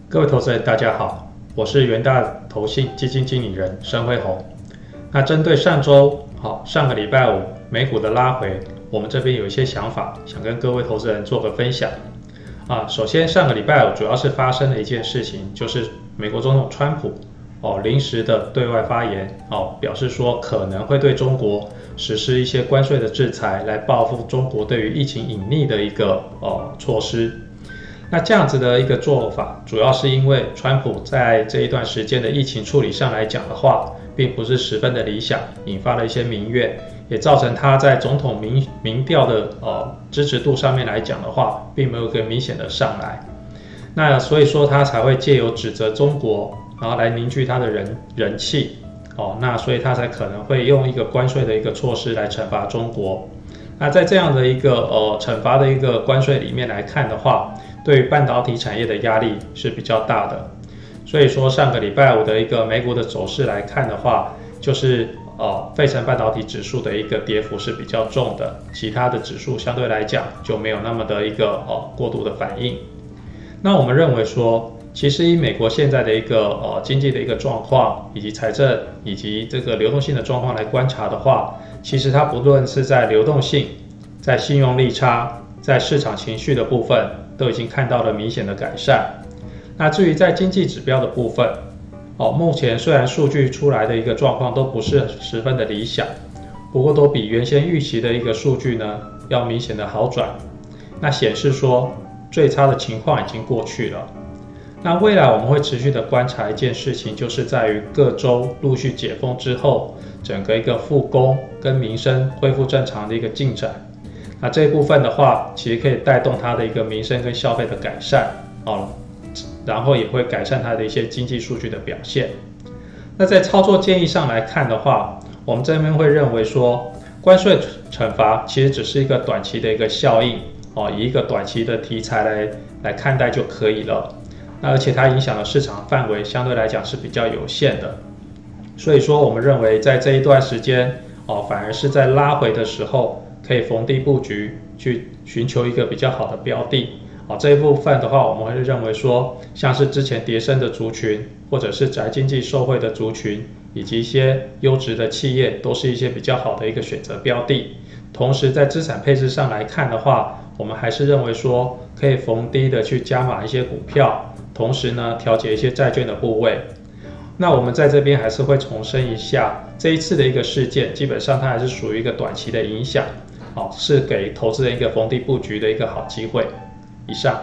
各位投资人，大家好，我是元大投信基金经理人申辉宏。那针对上个礼拜五美股的拉回，我们这边有一些想法，想跟各位投资人做个分享。首先上个礼拜五主要是发生了一件事情，就是美国总统川普临时的对外发言表示说可能会对中国实施一些关税的制裁，来报复中国对于疫情隐匿的一个措施。那这样子的一个做法，主要是因为川普在这一段时间的疫情处理上来讲的话，并不是十分的理想，引发了一些民怨，也造成他在总统民调的支持度上面来讲的话，并没有一个明显的上来。那所以说他才会借由指责中国，然后来凝聚他的人气那所以他才可能会用一个关税的一个措施来惩罚中国。那在这样的一个惩罚的一个关税里面来看的话，对于半导体产业的压力是比较大的。所以说上个礼拜五的一个美股的走势来看的话，就是费城半导体指数的一个跌幅是比较重的，其他的指数相对来讲就没有那么的一个过度的反应。那我们认为说，其实以美国现在的一个经济的一个状况，以及财政以及这个流动性的状况来观察的话，其实它不论是在流动性、在信用利差、在市场情绪的部分，都已经看到了明显的改善。那至于在经济指标的部分，目前虽然数据出来的一个状况都不是十分的理想，不过都比原先预期的一个数据呢要明显的好转。那显示说最差的情况已经过去了。那未来我们会持续的观察一件事情，就是在于各州陆续解封之后，整个一个复工跟民生恢复正常的一个进展。那这一部分的话，其实可以带动它的一个民生跟消费的改善然后也会改善它的一些经济数据的表现。那在操作建议上来看的话，我们这边会认为说，关税惩罚其实只是一个短期的一个效应以一个短期的题材来看待就可以了。那而且它影响的市场范围相对来讲是比较有限的，所以说我们认为在这一段时间反而是在拉回的时候，可以逢低布局，去寻求一个比较好的标的这一部分的话，我们会认为说，像是之前跌升的族群，或者是宅经济受惠的族群，以及一些优质的企业，都是一些比较好的一个选择标的。同时在资产配置上来看的话，我们还是认为说，可以逢低的去加码一些股票，同时呢调节一些债券的部位。那我们在这边还是会重申一下，这一次的一个事件，基本上它还是属于一个短期的影响是给投资人一个逢低布局的一个好机会。以上。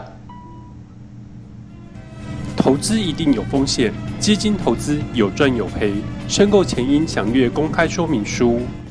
投资一定有风险，基金投资有赚有赔，申购前应详阅公开说明书。